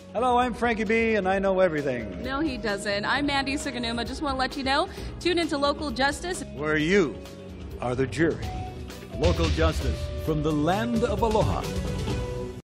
Hello, I'm Frankie B, and I know everything. No, he doesn't. I'm Mandy. Just want to let you know, tune into Local Justice, where you are the jury. Local Justice from the land of Aloha.